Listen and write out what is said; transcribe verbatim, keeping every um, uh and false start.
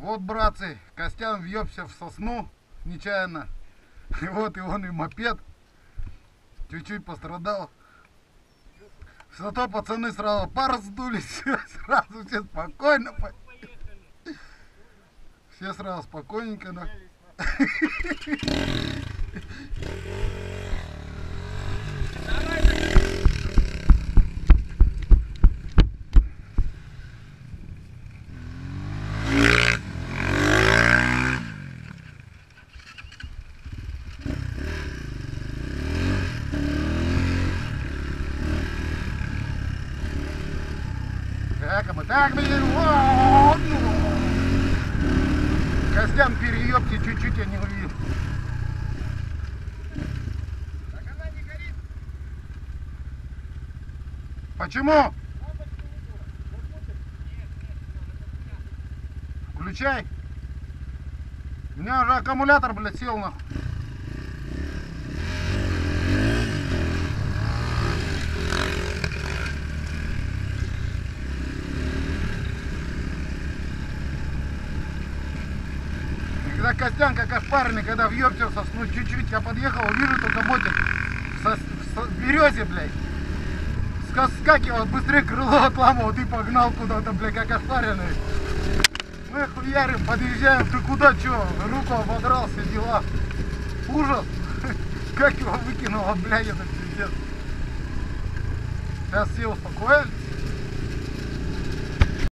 Вот, братцы, Костян въебся в сосну нечаянно. И вот и он и мопед. Чуть-чуть пострадал. Зато пацаны сразу пар сдулись. Сразу все спокойно. Все сразу спокойненько, да. Так, а мы так, блин, вот, ну. Костян, переебки, чуть-чуть я не увидел. Так она не горит. Почему? Включай. У меня уже аккумулятор, блядь, сел нахуй. Когда Костян, как ошпаренный, когда въебся в сосну, чуть-чуть я подъехал, вижу только мотик в березе, блядь. Скакивал, быстрее крыло отламывал, ты погнал куда-то, блядь, как ошпаренный. Мы хуярим, подъезжаем, ты куда, чё? Руку ободрал, все дела. Ужас. Как его выкинуло, блядь, это пиздец. Сейчас все успокоились.